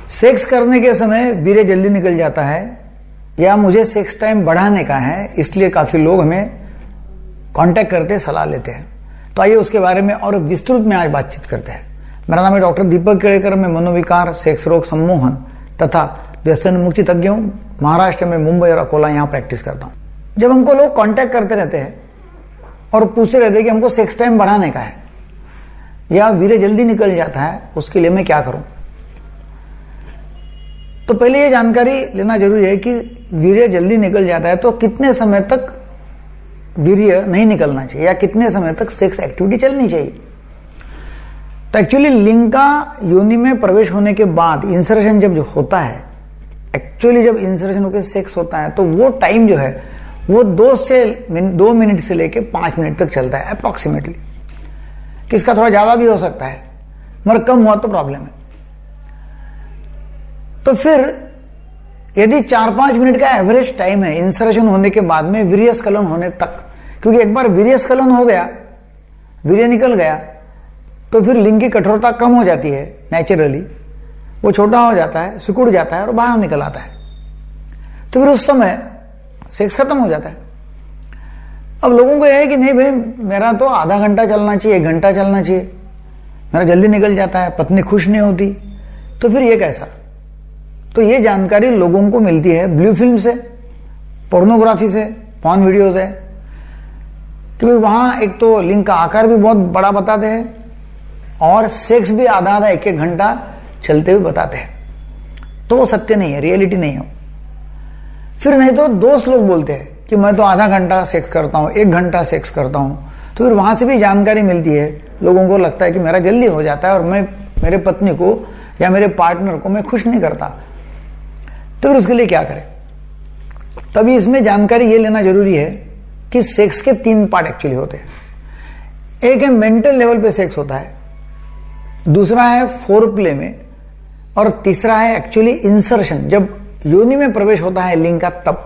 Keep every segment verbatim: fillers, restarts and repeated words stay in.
Sex करने के समय वीर्य जल्दी निकल जाता है या मुझे सेक्स टाइम बढ़ाने का है, इसलिए काफी लोग हमें कांटेक्ट करते सलाह लेते हैं। तो आइए उसके बारे में और विस्तृत में आज बातचीत करते हैं। मेरा नाम है डॉक्टर दीपक केड़ेकर। मैं मनोविकार, सेक्स रोग सम्मोहन तथा व्यसन मुक्ति तज्ञ हूं। महाराष्ट्र में मुंबई और अकोला यहां प्रैक्टिस करता हूं। जब हमको लोग कांटेक्ट करते रहते हैं और पूछते रहते हैं कि हमको सेक्स टाइम बढ़ाने का है या वीर्य जल्दी निकल जाता है, उसके लिए मैं क्या करूं, तो पहले ये जानकारी लेना जरूरी है कि वीर्य जल्दी निकल जाता है तो कितने समय तक वीर्य नहीं निकलना चाहिए या कितने समय तक सेक्स एक्टिविटी चलनी चाहिए। तो एक्चुअली लिंग का योनि में प्रवेश होने के बाद इंसर्शन जब जो होता है, एक्चुअली जब इंसर्शन होकर सेक्स होता है तो वो टाइम जो है वो दो से दो मिनट से लेके पांच मिनट तक चलता है अप्रोक्सीमेटली। किसका थोड़ा ज्यादा भी हो सकता है, मगर कम हुआ तो प्रॉब्लम है। तो फिर यदि चार पांच मिनट का एवरेज टाइम है इंसर्शन होने के बाद में वीर्यस्खलन होने तक, क्योंकि एक बार वीर्यस्खलन हो गया, वीर्य निकल गया, तो फिर लिंग की कठोरता कम हो जाती है नेचुरली, वो छोटा हो जाता है, सिकुड़ जाता है और बाहर निकल आता है। तो फिर उस समय सेक्स खत्म हो जाता है। अब लोगों को यह है कि नहीं भाई, मेरा तो आधा घंटा चलना चाहिए, एक घंटा चलना चाहिए, मेरा जल्दी निकल जाता है, पत्नी खुश नहीं होती, तो फिर ये कैसा। तो ये जानकारी लोगों को मिलती है ब्लू फिल्म से, पोर्नोग्राफी से, पॉर्न वीडियो से, कि भाई वहां एक तो लिंग का आकार भी बहुत बड़ा बताते हैं और सेक्स भी आधा आधा एक एक घंटा चलते हुए बताते हैं। तो वो सत्य नहीं है, रियलिटी नहीं है। फिर नहीं तो दोस्त लोग बोलते हैं कि मैं तो आधा घंटा सेक्स करता हूं, एक घंटा सेक्स करता हूं, तो फिर वहां से भी जानकारी मिलती है। लोगों को लगता है कि मेरा जल्दी हो जाता है और मैं मेरे पत्नी को या मेरे पार्टनर को मैं खुश नहीं करता, तो फिर उसके लिए क्या करें। तभी इसमें जानकारी ये लेना जरूरी है कि सेक्स के तीन पार्ट एक्चुअली होते हैं। एक है मेंटल लेवल पे सेक्स होता है, दूसरा है फोर प्ले में, और तीसरा है एक्चुअली इंसर्शन, जब योनि में प्रवेश होता है लिंग का तब।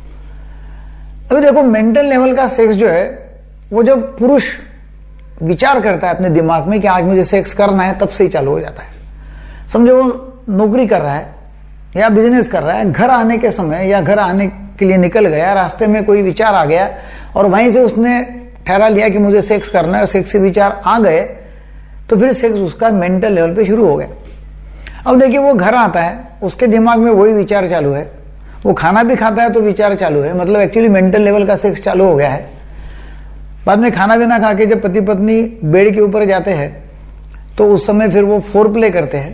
अभी देखो मेंटल लेवल का सेक्स जो है वो जब पुरुष विचार करता है अपने दिमाग में कि आज मुझे सेक्स करना है, तब से ही चालू हो जाता है। समझो वो नौकरी कर रहा है या बिजनेस कर रहा है, घर आने के समय या घर आने के लिए निकल गया, रास्ते में कोई विचार आ गया और वहीं से उसने ठहरा लिया कि मुझे सेक्स करना है और सेक्स से विचार आ गए, तो फिर सेक्स उसका मेंटल लेवल पे शुरू हो गया। अब देखिए वो घर आता है, उसके दिमाग में वही विचार चालू है, वो खाना भी खाता है तो विचार चालू है, मतलब एक्चुअली मेंटल लेवल का सेक्स चालू हो गया है। बाद में खाना भी ना खा के जब पति पत्नी बेड के ऊपर जाते हैं तो उस समय फिर वो फोर प्ले करते हैं।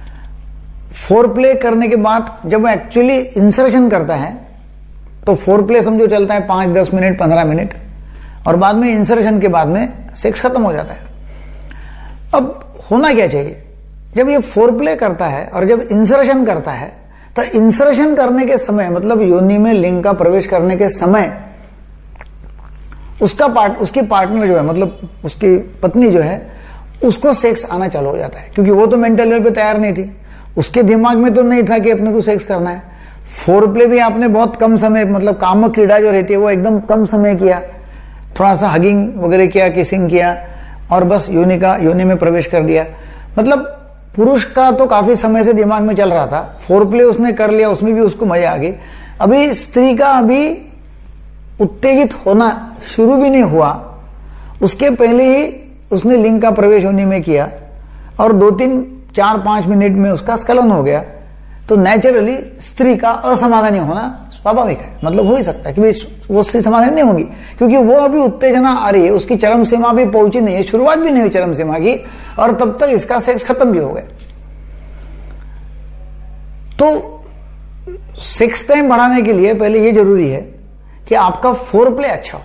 फोर प्ले करने के बाद जब वो एक्चुअली इंसर्शन करता है तो फोर प्ले समझो चलता है पांच दस मिनट पंद्रह मिनट, और बाद में इंसर्शन के बाद में सेक्स खत्म हो जाता है। अब होना क्या चाहिए, जब ये फोर प्ले करता है और जब इंसर्शन करता है, तो इंसर्शन करने के समय मतलब योनि में लिंग का प्रवेश करने के समय उसका पार्ट उसकी पार्टनर जो है मतलब उसकी पत्नी जो है उसको सेक्स आना चालू हो जाता है, क्योंकि वो तो मेंटल लेवल पे तैयार नहीं थी, उसके दिमाग में तो नहीं था कि अपने को सेक्स करना है। फोर प्ले भी आपने बहुत कम समय मतलब कामक क्रीड़ा जो रहती है वो एकदम कम समय किया, थोड़ा सा हगिंग वगैरह किया, किसिंग किया और बस योनि का योनि में प्रवेश कर दिया। मतलब पुरुष का तो काफी समय से दिमाग में चल रहा था, फोर प्ले उसने कर लिया, उसमें भी उसको मजा आ गई। अभी स्त्री का अभी उत्तेजित होना शुरू भी नहीं हुआ, उसके पहले ही उसने लिंग का प्रवेश योनि में किया और दो तीन चार पांच मिनट में उसका स्खलन हो गया, तो नेचुरली स्त्री का असमाधानी होना स्वाभाविक है। मतलब हो ही सकता है कि भाई वो स्त्री समाधान नहीं होगी, क्योंकि वो अभी उत्तेजना आ रही है, उसकी चरम सीमा भी पहुंची नहीं है, शुरुआत भी नहीं हुई चरम सीमा की, और तब तक इसका सेक्स खत्म भी हो गया। तो सेक्स टाइम बढ़ाने के लिए पहले ये जरूरी है कि आपका फोर प्ले अच्छा हो।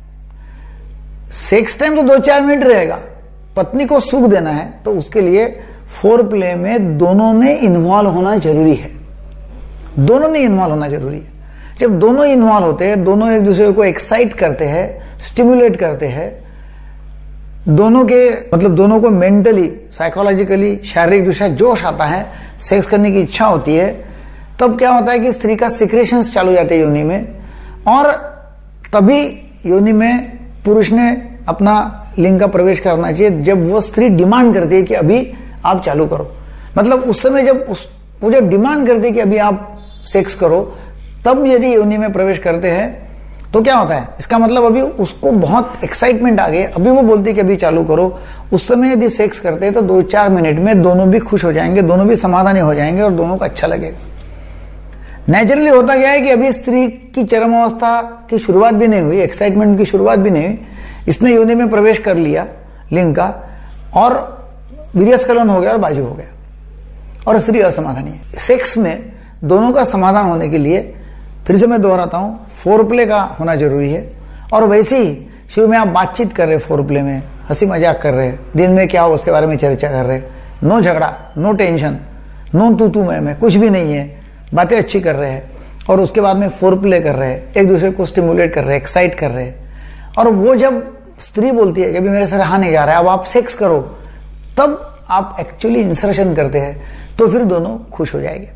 सेक्स टाइम तो दो चार मिनट रहेगा, पत्नी को सुख देना है तो उसके लिए फोर प्ले में दोनों ने इन्वॉल्व होना जरूरी है। दोनों ने इन्वॉल्व होना जरूरी है। जब दोनों इन्वॉल्व होते हैं, दोनों एक दूसरे को एक्साइट करते हैं, स्टिमुलेट करते हैं, दोनों के मतलब दोनों को मेंटली साइकोलॉजिकली शारीरिक दृष्टि जोश आता है, सेक्स करने की इच्छा होती है, तब क्या होता है कि स्त्री का सिक्रेशंस चालू हो जाते हैं योनि में, और तभी योनि में पुरुष ने अपना लिंग का प्रवेश करना चाहिए जब वो स्त्री डिमांड करती है कि अभी आप चालू करो। मतलब उस समय जब उस वो जब डिमांड करती है कि अभी आप सेक्स करो, तब यदि योनि में प्रवेश करते हैं तो क्या होता है, इसका मतलब अभी उसको बहुत एक्साइटमेंट आ गई, अभी वो बोलती है कि अभी चालू करो। उस समय यदि सेक्स करते हैं तो दो चार मिनट में दोनों भी खुश हो जाएंगे, दोनों भी समाधानी हो जाएंगे और दोनों को अच्छा लगेगा। नेचुरली होता क्या है कि अभी स्त्री की चरम अवस्था की शुरुआत भी नहीं हुई, एक्साइटमेंट की शुरुआत भी नहीं हुई, इसने योनि में प्रवेश कर लिया लिंग का, और वीर्यस्खलन हो गया और बाजू हो गया, और स्त्री असमाधानी है। सेक्स में दोनों का समाधान होने के लिए, फिर से मैं दोहराता हूं, फोरप्ले का होना जरूरी है। और वैसे ही शुरू में आप बातचीत कर रहे, फोरप्ले में हंसी मजाक कर रहे, दिन में क्या हो उसके बारे में चर्चा कर रहे, नो झगड़ा, नो टेंशन, नो तू तू मैं मैं, कुछ भी नहीं है, बातें अच्छी कर रहे हैं, और उसके बाद में फोरप्ले कर रहे हैं, एक दूसरे को स्टिमुलेट कर रहे हैं, एक्साइट कर रहे हैं। और वो जब स्त्री बोलती है कि अभी मेरे से रहा नहीं जा रहा है, अब आप सेक्स करो, तब आप एक्चुअली इंसर्शन करते हैं, तो फिर दोनों खुश हो जाएंगे।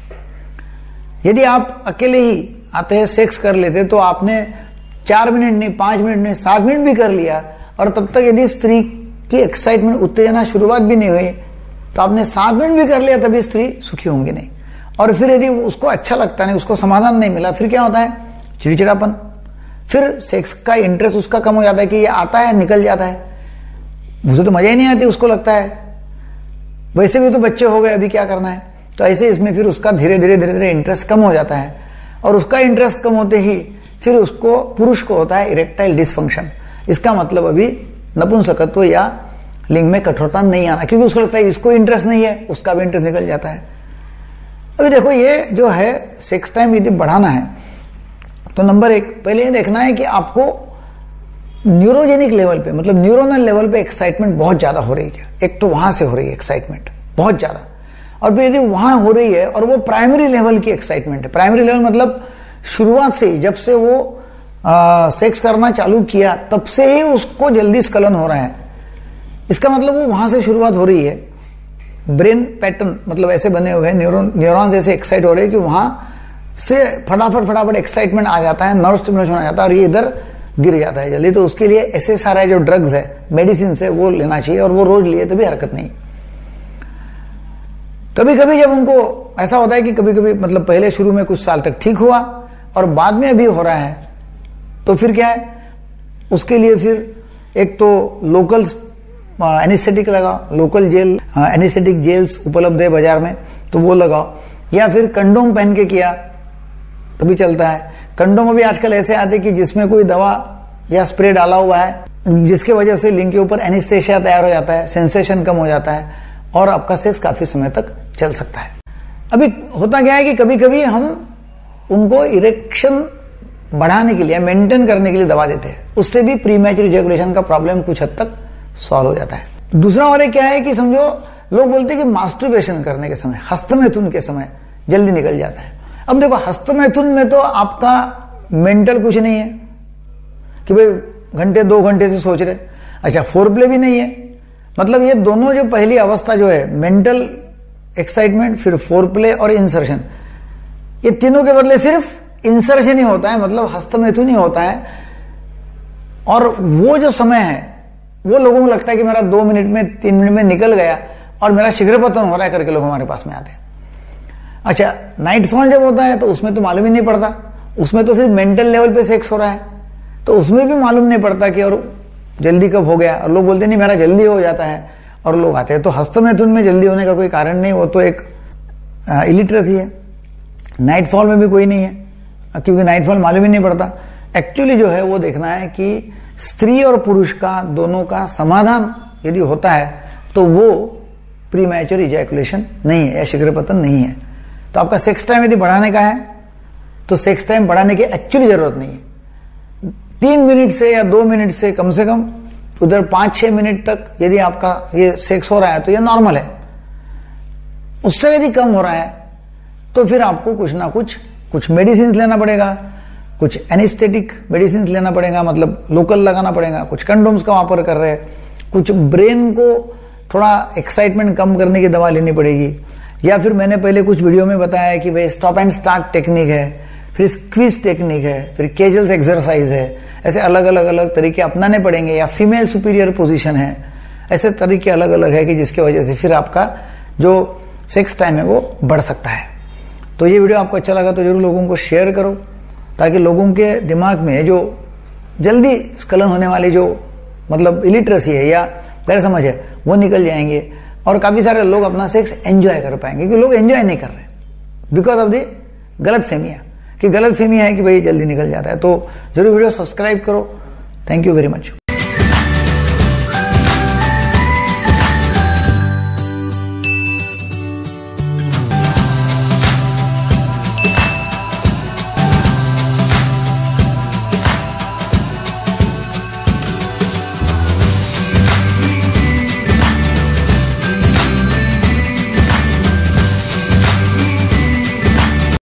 यदि आप अकेले ही आते हैं, सेक्स कर लेते, तो आपने चार मिनट नहीं, पांच मिनट नहीं, सात मिनट भी कर लिया, और तब तक यदि स्त्री की एक्साइटमेंट, उत्तेजना शुरुआत भी नहीं हुई, तो आपने सात मिनट भी कर लिया, तभी स्त्री सुखी होंगी नहीं। और फिर यदि उसको अच्छा लगता नहीं, उसको समाधान नहीं मिला, फिर क्या होता है, चिड़चिड़ापन, फिर सेक्स का इंटरेस्ट उसका कम हो जाता है कि ये आता है निकल जाता है, मुझे तो मजा ही नहीं आती, उसको लगता है वैसे भी तो बच्चे हो गए, अभी क्या करना है। तो ऐसे इसमें फिर उसका धीरे धीरे धीरे धीरे इंटरेस्ट कम हो जाता है, और उसका इंटरेस्ट कम होते ही फिर उसको, पुरुष को होता है इरेक्टाइल डिसफंक्शन। इसका मतलब अभी नपुंसकत्व या लिंग में कठोरता नहीं आना, क्योंकि उसको लगता है इसको इंटरेस्ट नहीं है, उसका भी इंटरेस्ट निकल जाता है। अभी देखो, ये जो है सेक्स टाइम यदि बढ़ाना है तो नंबर एक, पहले ये देखना है कि आपको न्यूरोजेनिक लेवल पे, मतलब न्यूरोनल लेवल पे एक्साइटमेंट बहुत ज्यादा हो रही है। एक तो वहां से हो रही है एक्साइटमेंट बहुत ज्यादा, और फिर यदि वहां हो रही है और वो प्राइमरी लेवल की एक्साइटमेंट है, प्राइमरी लेवल मतलब शुरुआत से, जब से वो आ, सेक्स करना चालू किया तब से ही उसको जल्दी स्खलन हो रहा है, इसका मतलब वो वहां से शुरुआत हो रही है। ब्रेन पैटर्न मतलब ऐसे बने हुए हैं, न्यूरॉन न्यूरॉन्स ऐसे एक्साइट हो रहे हैं कि वहां से फटाफट फटाफट एक्साइटमेंट आ जाता है, नर्व स्टिमुलेशन आ जाता है, और ये इधर गिर जाता है जल्दी। तो उसके लिए ऐसे सारे जो ड्रग्स है, मेडिसिन है, वो लेना चाहिए, और वो रोज लिए तभी हरकत नहीं। कभी कभी जब उनको ऐसा होता है कि कभी कभी मतलब पहले शुरू में कुछ साल तक ठीक हुआ और बाद में अभी हो रहा है, तो फिर क्या है, उसके लिए फिर एक तो लोकल एनेस्थेटिक लगाओ, लोकल जेल, एनेस्थेटिक जेल्स उपलब्ध है बाजार में, तो वो लगाओ, या फिर कंडोम पहन के किया तो भी चलता है। कंडोम अभी आजकल ऐसे आते कि जिसमें कोई दवा या स्प्रे डाला हुआ है, जिसके वजह से लिंग के ऊपर एनेस्थेशिया तैयार हो जाता है, सेंसेशन कम हो जाता है, और आपका सेक्स काफी समय तक चल सकता है। अभी होता क्या है कि कभी कभी हम उनको इरेक्शन बढ़ाने के लिए, मेंटेन करने के लिए दवा देते हैं, उससे भी प्रीमैच्योर इजैकुलेशन का प्रॉब्लम कुछ हद तक सॉल्व हो जाता है। दूसरा और एक क्या है कि समझो, लोग बोलते हैं कि मास्टरबेशन करने के समय, हस्तमैथुन के समय जल्दी निकल जाता है। अब देखो, हस्तमैथुन में तो आपका मेंटल कुछ नहीं है कि भाई घंटे दो घंटे से सोच रहे, अच्छा फोरप्ले भी नहीं है, मतलब ये दोनों जो पहली अवस्था जो है, मेंटल एक्साइटमेंट, फिर फोरप्ले और इंसर्शन, ये तीनों के बदले सिर्फ इंसर्शन ही होता है, मतलब हस्तमैथुन ही होता है। और वो जो समय है, वो लोगों को लगता है कि मेरा दो मिनट में, तीन मिनट में निकल गया और मेरा शीघ्र पतन हो रहा है करके लोग हमारे पास में आते हैं। अच्छा, नाइटफॉल जब होता है तो उसमें तो मालूम ही नहीं पड़ता, उसमें तो सिर्फ मेंटल लेवल पे सेक्स हो रहा है, तो उसमें भी मालूम नहीं पड़ता कि और जल्दी कब हो गया, और लोग बोलते नहीं मेरा जल्दी हो जाता है, और लोग आते हैं। तो हस्तमैथुन में जल्दी होने का कोई कारण नहीं, वो तो एक इलिटरेसी है। नाइटफॉल में भी कोई नहीं है, क्योंकि नाइटफॉल मालूम ही नहीं पड़ता। एक्चुअली जो है वो देखना है कि स्त्री और पुरुष का दोनों का समाधान यदि होता है तो वो प्रीमैच्योर इजैकुलेशन नहीं है या शीघ्रपतन नहीं है। तो आपका सेक्स टाइम यदि बढ़ाने का है तो सेक्स टाइम बढ़ाने की एक्चुअली जरूरत नहीं है। तीन मिनट से या दो मिनट से कम से कम उधर पांच छह मिनट तक यदि आपका ये सेक्स हो रहा है तो ये नॉर्मल है। उससे यदि कम हो रहा है तो फिर आपको कुछ ना कुछ कुछ मेडिसिन लेना पड़ेगा, कुछ एनेस्थेटिक मेडिसिन लेना पड़ेगा, मतलब लोकल लगाना पड़ेगा, कुछ कंडोम्स का वापर कर रहे हैं, कुछ ब्रेन को थोड़ा एक्साइटमेंट कम करने की दवा लेनी पड़ेगी, या फिर मैंने पहले कुछ वीडियो में बताया कि भाई स्टॉप एंड स्टार्ट टेक्निक है, फिर स्क्वीज टेक्निक है, फिर केजल्स एक्सरसाइज है, ऐसे अलग अलग अलग तरीके अपनाने पड़ेंगे, या फीमेल सुपीरियर पोजीशन है, ऐसे तरीके अलग अलग है कि जिसकी वजह से फिर आपका जो सेक्स टाइम है वो बढ़ सकता है। तो ये वीडियो आपको अच्छा लगा तो जरूर लोगों को शेयर करो, ताकि लोगों के दिमाग में जो जल्दी स्खलन होने वाली जो मतलब इलिटरेसी है या गैर समझ है वो निकल जाएंगे, और काफ़ी सारे लोग अपना सेक्स एंजॉय कर पाएंगे, क्योंकि लोग एंजॉय नहीं कर रहे बिकॉज ऑफ द गलत फहमियाँ, कि गलत फहमी है कि भाई जल्दी निकल जाता है। तो जरूर वीडियो सब्सक्राइब करो। Thank you very much.